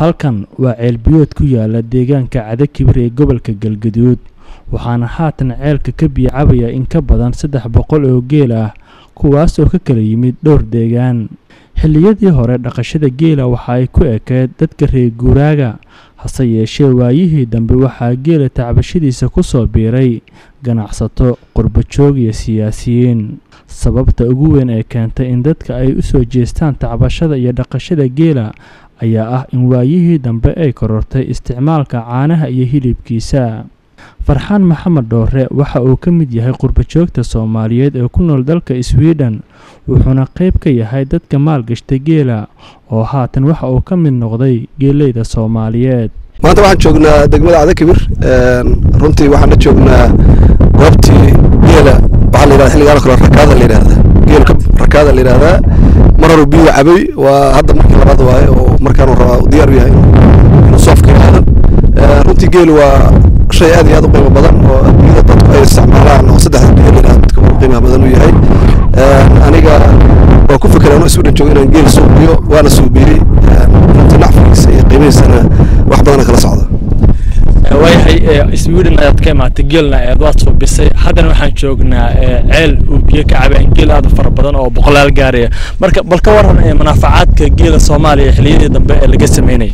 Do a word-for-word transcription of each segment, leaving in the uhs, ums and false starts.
halkan waa ceel biyood ku yaala deegaanka Cadakibir ee gobolka Galgaduud waxaana haatan ceelka ka biyo cabaya in ka badan saddex boqol oo geel ah kuwaas oo ka kala yimid dhowr deegaan xilliyadii hore dhaqashada geela waxa ay ku ekeed dadka reer guuraaga hase yeeshee waayihii dambe waxaa geela tacbashadiisa ku soo biiray ganacsato qurbo joog iyo siyaasiyiin sababta ugu weyn ee keentay in dadka ay u soo jeestaan tacbashada iyo dhaqashada geela ayaa ah in waayihii dambe ay korortay isticmaalka caanaha iyo hilibkiisa farxaan maxamed dhoore waxa uu ka mid yahay qurbo joogta Soomaaliyeed ee ku nool dalka Sweden wuxuuna qayb ka yahay dadka maalgashta geela oo haatan waxa uu ka mid noqday geeleyda Soomaaliyeed maanta waxaan joognaa degmada Cadakibir runtii waxaan joognaa goobtii geela waxa la yiraahdaa xilliga kala rakaada la yiraahdaa geelka rakaada la yiraahdaa marar biyo cabay waa hadda markii labaad waaye oo markaan rabaa diyaar u yahay inuu safka yahay runtii geelu waa shay aad iyo aad u qiimo badan oo adduunyada dadku ay isticmaalaan oo saddex geel ah midka ugu qiimaha badan u yahay aniga waa ku fikiray inaan Sweden joogo inaan geel suuqiyo waana suuqiyay runtii nacfigiisa iyo qiimihiisana wax badan kala socda waayahay Sweden ayaad ka imaatay geelna aad waad soo bisay haddana waxaan joognaa ceel uu biyo ka cabay geel aad fara badan oo boqolaal gaaraya marka bal ka waran manaafacaadka geela Soomaaliya xilliyadii dambe ee laga sameeyay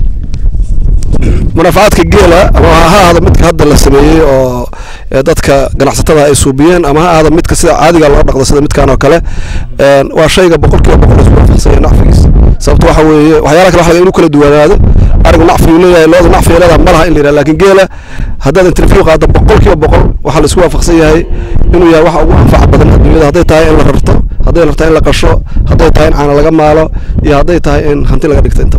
منافعات كجيلة أما هذا متك هذا اللي سميه أو دتك جناحتها أي سوبيين أما هذا متك سيد عادي قال الله سيد متك أنا وكله وشيء بقول كده بقول أسبوع فصيل نحفيز سبت وحوي وحيالك راح يقولوا كل الدول هذا أرجع نحفي ولا لازم نحفي لا مرها إلا لكن جيلة هذا الترفيق هذا بقول كده بقول وحل أسبوع فصيل هاي إنه يا واحد وانفع بدل الدنيا هذا تاي إلا رفته هذا إلا تاي إلا قشة هذا تاي أنا لقى ماله يا هذا تاي إن خنتي لقى دكتور أنت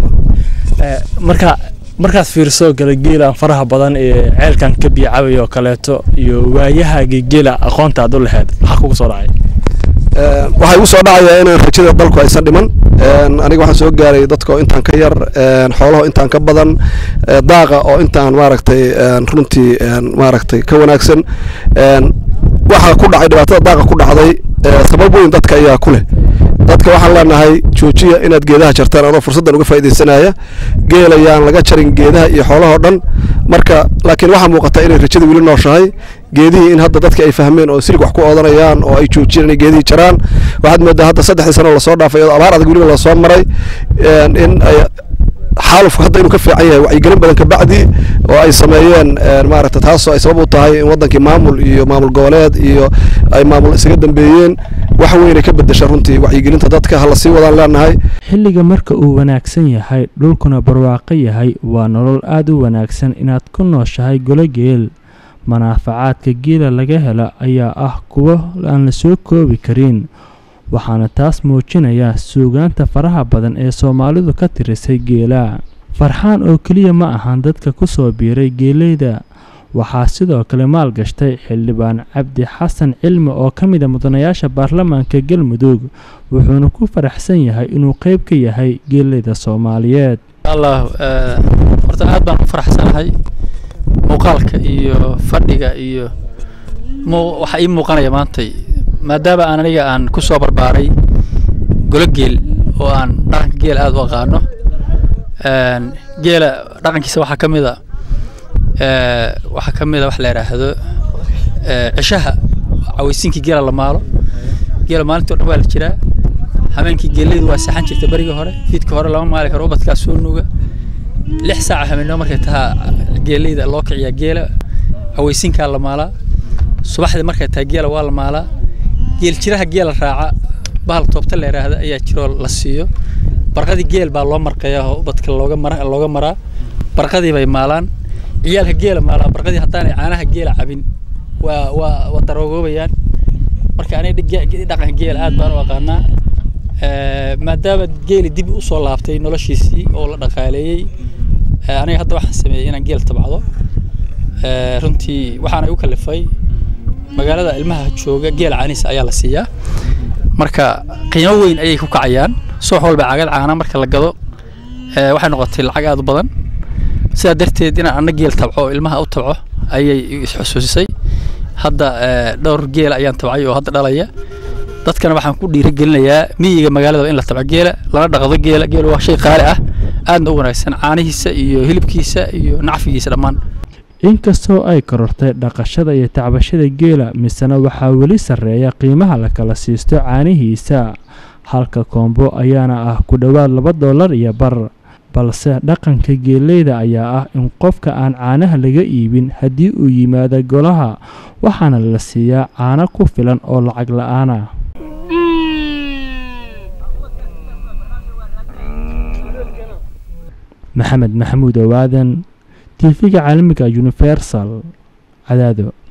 مركا markaas fiirso geela faraha badan ee ceelkan ka biyo cabayo kaleeto iyo waayaha geela aqoonta aad u lahayd waxa kugu soo dhacay ee waxa igu soo dhacay in rajada dalku aysan dhiman ee aniga waxaan soo gaaray dadka intaan ka yar ee xoolaha intaan ka badan daaqa oo intaan maaragtay runtii maaragtay ka wanaagsan ee waxa ku dhacay dhibaatada daaqa ku dhacday sabab weyn dadka ayaa ku leh dadka waxaan leenahay joojiya inaad geedaha jartaan oo fursadan uga faa'iideysanaya geelayaan laga jarin geedaha iyo xoolaha oo dhan marka laakiin waxa muuqata in rajada wili nooshahay geedihii in hadda dadka ay fahmeen oo silig wax ku oodanayaan oo ay joojiyeen geedihii jaraan waxaad moodaa hadda saddex sano la soo dhaafay oo abaar adag wili la soo maray in ay xaaluf hadda inuu ka fiican yahay wacyi gelin badan ka bacdi oo ay sameeyeen maaragtay taas oo ay sabab u tahay in wadankii maamul iyo maamul goboleed iyo ay maamul isaga dambeeyeen wax weyn ka bedeshay runtii wacyi gelinta dadka hal sii wadaan leenahay xilliga marka uu wanaagsan yahay dhulkuna barwaaqo yahay waa nolol aad u wanaagsan inaad ku nooshahay golo geel manaafacaadka geela laga helo ayaa ah kuwa aan la soo koobi karin waxaana taas muujinaya suugaanta faraha badan ee Soomaalidu ka tirisay geela farxaan oo kaliya ma ahan dadka ku soo biiray geeleyda waxaa sidoo kale maal gashtay xildhibaan Cabdi Xasan Cilmi oo kamid ah mudanayaasha baarlamaanka Galmudug wuxuuna ku faraxsan yahay inuu qayb ka yahay geeleyda Soomaaliyeed Allah horta aad baan u faraxsanahay muuqaalka iyo fadhiga iyo waxa ii muuqanaya maantay maadaama aan aniga aan ku soo barbaaray golo geel oo aan dhaqanka geel aad u aqaano een geela dhaqankiisa waxa kamid ah ee waxa kamid ah wax la yiraahdo ee cishaha cawaysinkii geela la maalo geela maalintii oo dhan waa la jiraa habeenkii geeladu waa saxan jirtay bariga hore fiidka hore lama maali karo ubadka soo nuuga lix saac habeenimo markay tahay geelada loo kiciyaa geela cawaysinka la maalaa subaxdii markay tahay geela waa la maalaa geel jiraha geela raaca bahal toobta la yiraahdo ayaa jiro la siiyo barqadii geel baa loo marqayaa oo ubadka looga maraa looga maraa barqadii bay maalaan ciyaalka geela maalaa barqadii haddaan caanaha geela cabin waa waa wadaroogobayaan marka aniga dhaqanka geela aad baan u aqaanaa ee maadaama geeli dib u soo laabtay noloshiisii oo la dhaqaaleeyay aniga hadda waxaan sameeyay inaan geel tabcado ee runtii waxaan ay u kalifay magaalada ilmaha jooga geel caaniis ayaa la siiyaa marka qiimo weyn ayay ku kacayaan soo walba cagad caana marka la gado ee waxay noqotay lacag aad u badan sida darteed inaan anaga geel tabco ilmaha u tabco ayay xusuusisay hadda dhowr geel ayaan tabcay oo hadda dhalaya dadkana waxaan ku dhiirigelinayaa miyiga magaalada in la tabco geela lana dhaqdo geela geelu waa shay qaali ah aadna u wanaagsan caanihiisa iyo hilibkiisa iyo nacfigiisa dhammaan. inkastoo ay korortay dhaqashada iyo tacbashada geela misena waxaa weli sarreeya qiimaha la kala siisto caanihiisa halka koombo ayaana ah ku dhowaad laba dollar iyo bar balse dhaqanka geeleyda ayaa ah in qofka aan caanaha laga iibin haddii uu yimaado golaha waxaana la siiyaa caano ku filan oo lacag la'aan ah. maxamed maxamuud owaadan T V-ga caalamiga Universal Cadaado.